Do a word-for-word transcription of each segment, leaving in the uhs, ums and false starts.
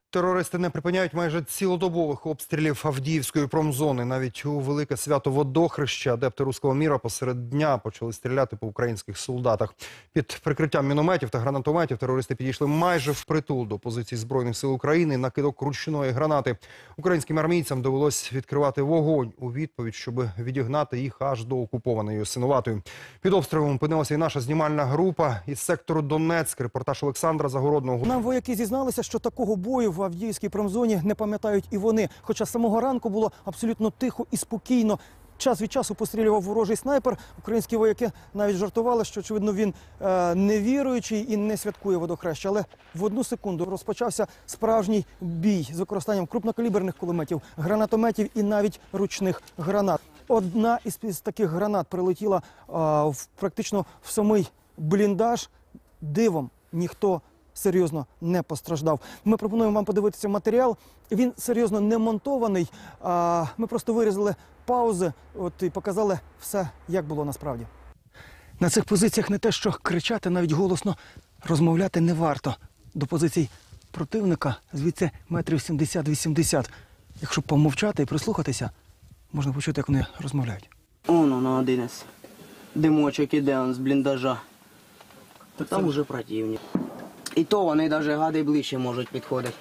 Терористи не припиняють майже цілодобових обстрілів Авдіївської промзони. Навіть у велике свято Водохреща адепти руського міра посеред дня почали стріляти по українських солдатах. Під прикриттям мінометів та гранатометів терористи підійшли майже впритул до позицій Збройних сил України на кидок ручної гранати. Українським армійцям довелось відкривати вогонь у відповідь, щоб відігнати їх аж до окупованої Ясинуватої. Під обстрілом опинилася і наша знімальна група із сектору Донецьк. Репортаж Олександра Загородного. Нам вояки зізналися, що такого бою в Авдіївській промзоні не пам'ятають і вони. Хоча з самого ранку було абсолютно тихо і спокійно. Час від часу пострілював ворожий снайпер. Українські вояки навіть жартували, що, очевидно, він е, невіруючий і не святкує Водохреща. Але в одну секунду розпочався справжній бій з використанням крупнокаліберних кулеметів, гранатометів і навіть ручних гранат. Одна із, із таких гранат прилетіла е, в, практично в самий бліндаж. Дивом ніхто серйозно не постраждав. Ми пропонуємо вам подивитися матеріал. Він серйозно не монтований. А ми просто вирізали паузи от, і показали все, як було насправді. На цих позиціях не те, що кричати, навіть голосно розмовляти не варто. До позицій противника звідси метрів сімдесят-вісімдесят. Якщо помовчати і прислухатися, можна почути, як вони розмовляють. Оно на один із димочок іде он з бліндажа. Та там уже противні. І то вони навіть гади ближче можуть підходити.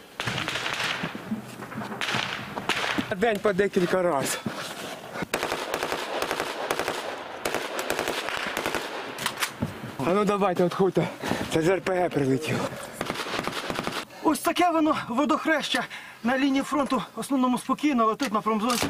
День по декілька разів. А ну давайте, отходьте. Це з РПГ прилетіло. Ось таке воно Водохреща. На лінії фронту в основному спокійно, але тут на промзоні.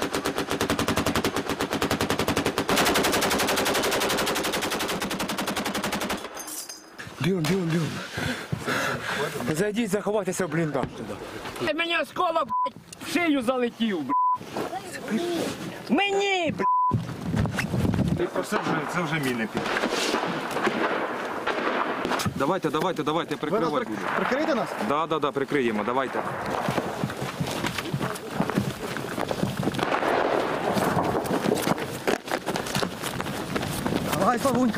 Бігом, бігом, бігом. Зайдіть, заховайтеся в бліндаж туди. Мені осколок, блядь, в шию залетів, блядь. Мені, блядь. Це вже, це вже міни. Давайте, давайте, давайте, прикривати буде. Прикрийте нас? Да, да, да, прикриємо, давайте. Давай, Славунька.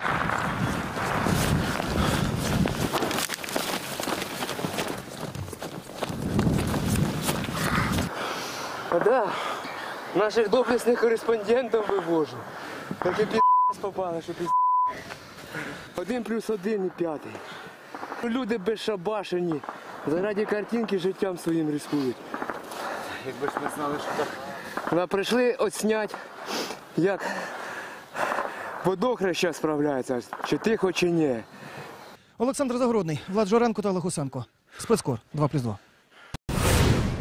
А да, наших доблесних кореспондентів вивожу. Такі пі*** попали, що пі***. Один плюс один і п'ятий. Люди безшабашені. Заради картинки життям своїм рискують. Якби ж ми знали, що так. Ми прийшли отснять, як Водохреща справляється, чи тихо, чи ні. Олександр Загородний, Влад Жоренко та Олег Усенко. Спецкор два плюс два.